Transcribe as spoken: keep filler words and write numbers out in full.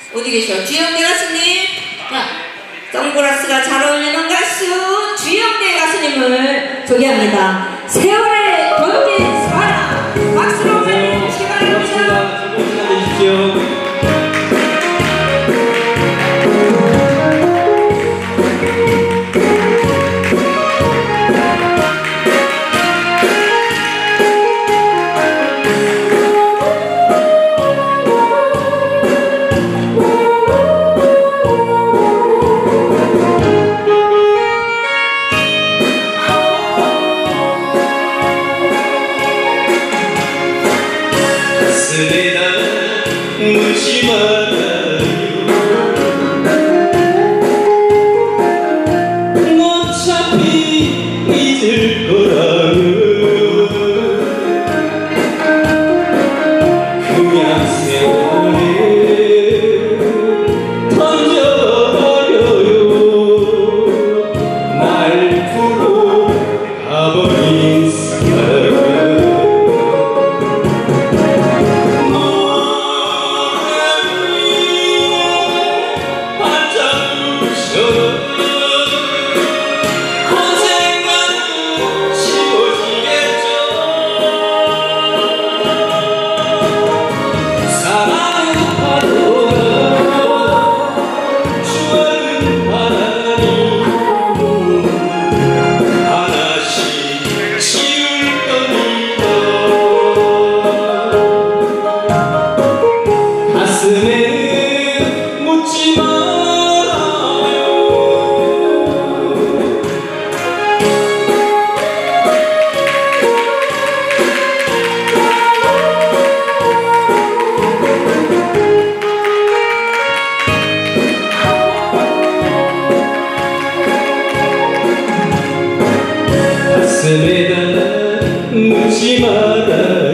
어디 계셔? 주영대 가수님. 자, 선글라스가 잘 어울리는 가수 주영대 가수님을 소개합니다. 세월에 던진 사랑. 박수로 맞이해주시기 바랍니다. 즐거운 시간 되십시오. 가슴에다 묻지 말아요. 어차피 잊을 거라요. 그냥 세월에 던져버려요. 날 두고 가버린 사람. 가슴에 묻지 말아요. 가슴에다 묻지 말아요.